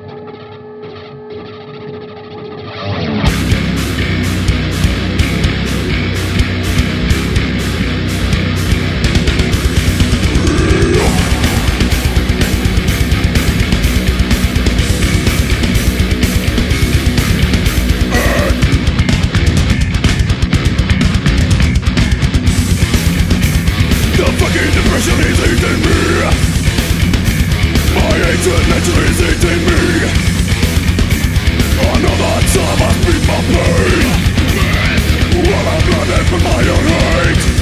Depression is eating me. My hatred nature is eating me. Another time I beat my pain while I'm blinded from my own hate.